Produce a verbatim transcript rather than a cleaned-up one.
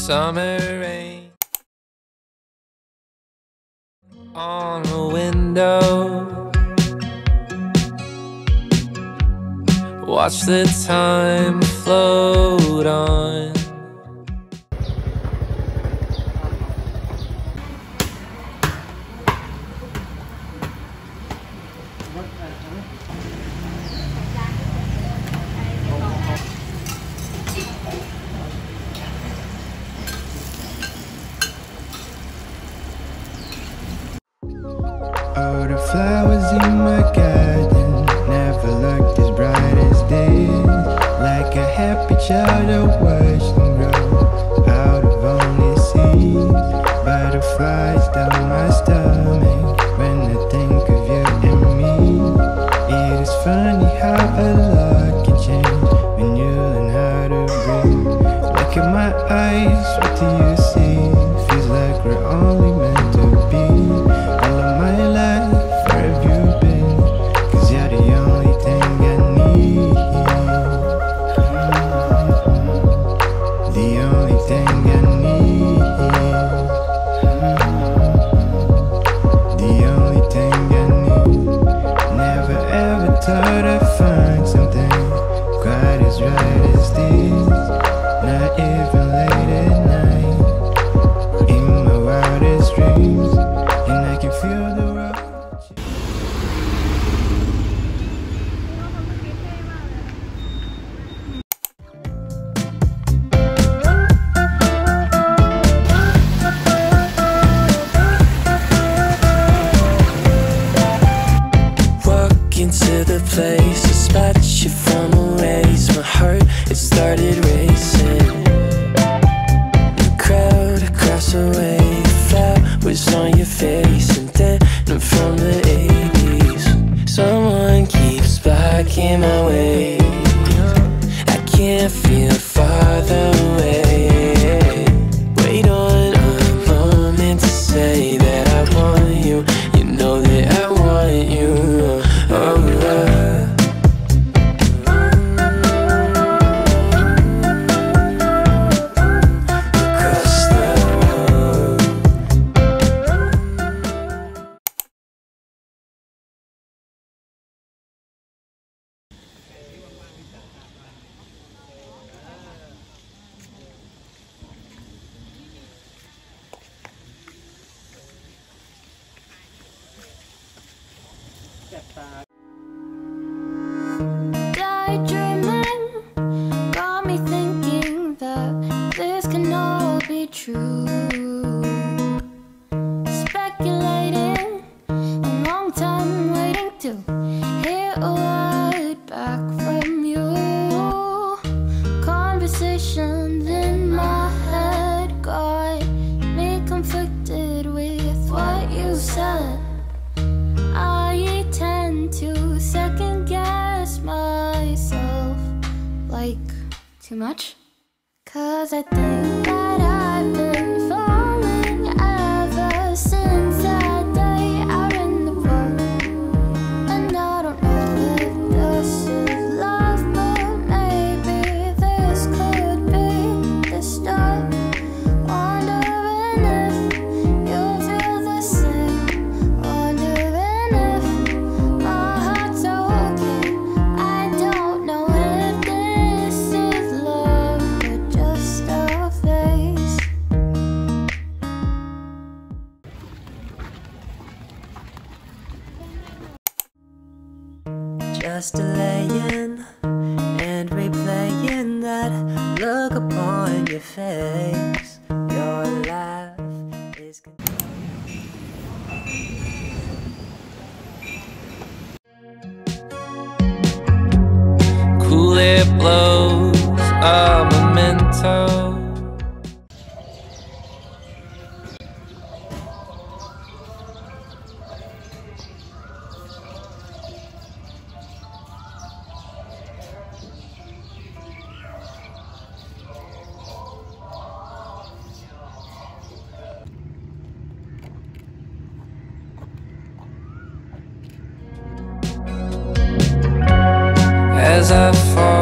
summer rain on a window. Watch the time float on. All the flowers in my garden never looked as bright as this. Like a happy child I watched them grow out of only seeds. Butterflies down my stomach when I think of you and me. It is funny how a lot can change when you learn how to breathe. Look at my eyes, what do you see? Feels like we're only meant to be. All of my life, where have you been? Cause you're the only thing I need. The only thing I need. The only thing I need. Never ever thought I'd find something quite as right as this. Not even late at night, in my wildest dreams. And I can feel the road. Walk into the place, a spot you from a race. My heart, it started racing. The crowd across the way, the flowers on your face. And then from the eighties, someone keeps blocking my way. I can't feel farther away. Wait on a moment to say that I want you. You know that I want you. Oh, uh. Across the road. Daydreaming got me thinking that this can all be true. Speculating, a long time waiting to hear a word back from you. Conversations in my head got me conflicted with what you said. I tend to second guess myself, like, too much? Cause I think that I've been falling ever since that day out in the park. And I don't know if this is love, but maybe this could be the start. Wondering if you'll feel the same. Wondering if my heart's okay. I don't know if this is love or just a phase. Just delaying and replaying that look upon your face. Your laugh is Cool air blows a memento. As I fall